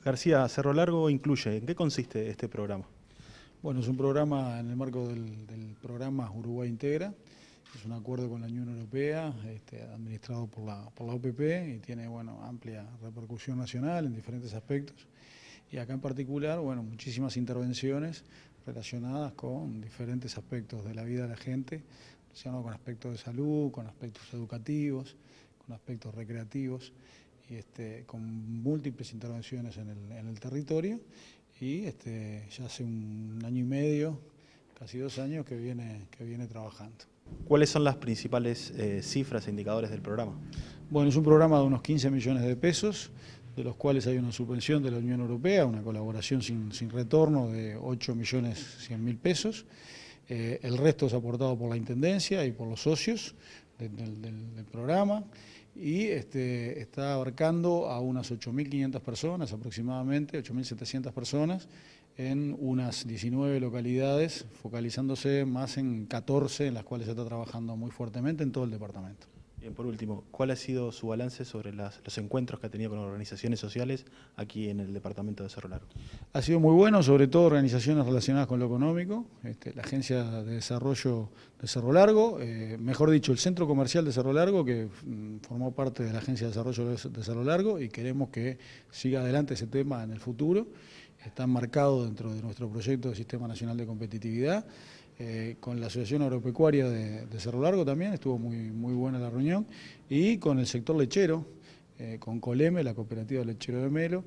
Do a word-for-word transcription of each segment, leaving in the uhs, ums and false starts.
García, Cerro Largo incluye, ¿en qué consiste este programa? Bueno, es un programa en el marco del, del programa Uruguay Integra. Es un acuerdo con la Unión Europea, este, administrado por la, por la O P P, y tiene, bueno, amplia repercusión nacional en diferentes aspectos. Y acá en particular, bueno, muchísimas intervenciones relacionadas con diferentes aspectos de la vida de la gente, relacionados con aspectos de salud, con aspectos educativos, con aspectos recreativos, y este, con múltiples intervenciones en el, en el territorio. Y este, ya hace un año y medio, casi dos años, que viene, que viene trabajando. ¿Cuáles son las principales eh, cifras e indicadores del programa? Bueno, es un programa de unos quince millones de pesos, de los cuales hay una subvención de la Unión Europea, una colaboración sin, sin retorno de ocho millones cien mil pesos. Eh, el resto es aportado por la Intendencia y por los socios de, del, del, del programa, y este, está abarcando a unas ocho mil quinientas personas aproximadamente, ocho mil setecientas personas, en unas diecinueve localidades, focalizándose más en catorce en las cuales se está trabajando muy fuertemente en todo el departamento. Bien, por último, ¿cuál ha sido su balance sobre las, los encuentros que ha tenido con organizaciones sociales aquí en el departamento de Cerro Largo? Ha sido muy bueno, sobre todo organizaciones relacionadas con lo económico, este, la Agencia de Desarrollo de Cerro Largo, eh, mejor dicho, el Centro Comercial de Cerro Largo, que mm, formó parte de la Agencia de Desarrollo de Cerro Largo, y queremos que siga adelante ese tema en el futuro. Está enmarcado dentro de nuestro proyecto de Sistema Nacional de Competitividad. Eh, con la Asociación Agropecuaria de, de Cerro Largo también, estuvo muy, muy buena la reunión, y con el sector lechero, eh, con Coleme, la cooperativa lechero de Melo,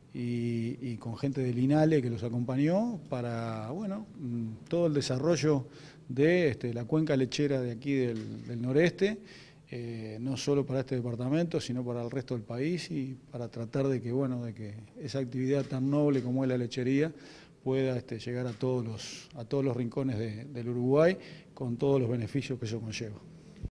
y, y con gente del INALE que los acompañó para, bueno, todo el desarrollo de este, la cuenca lechera de aquí del, del noreste, eh, no solo para este departamento, sino para el resto del país, y para tratar de que, bueno, de que esa actividad tan noble como es la lechería pueda este, llegar a todos los, a todos los rincones de, del Uruguay, con todos los beneficios que eso conlleva.